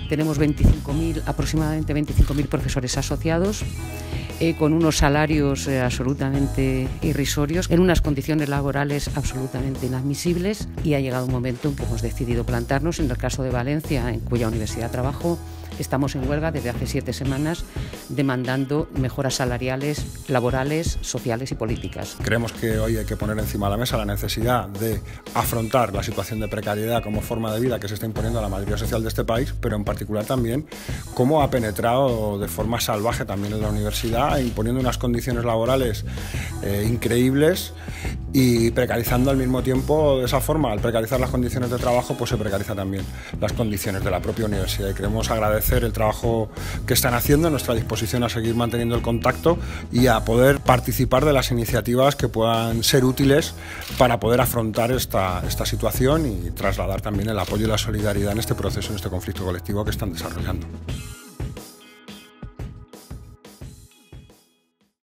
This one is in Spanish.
Tenemos aproximadamente 25.000 profesores asociados, con unos salarios absolutamente irrisorios, en unas condiciones laborales absolutamente inadmisibles, y ha llegado un momento en que hemos decidido plantarnos. En el caso de Valencia, en cuya universidad trabajo, estamos en huelga desde hace 7 semanas demandando mejoras salariales, laborales, sociales y políticas. Creemos que hoy hay que poner encima de la mesa la necesidad de afrontar la situación de precariedad como forma de vida que se está imponiendo a la mayoría social de este país, pero en particular también cómo ha penetrado de forma salvaje también en la universidad, imponiendo unas condiciones laborales increíbles y precarizando al mismo tiempo. De esa forma, al precarizar las condiciones de trabajo, pues se precariza también las condiciones de la propia universidad, y queremos agradecer el trabajo que están haciendo, nuestra disposición a seguir manteniendo el contacto y a poder participar de las iniciativas que puedan ser útiles para poder afrontar esta situación y trasladar también el apoyo y la solidaridad en este proceso, en este conflicto colectivo que están desarrollando.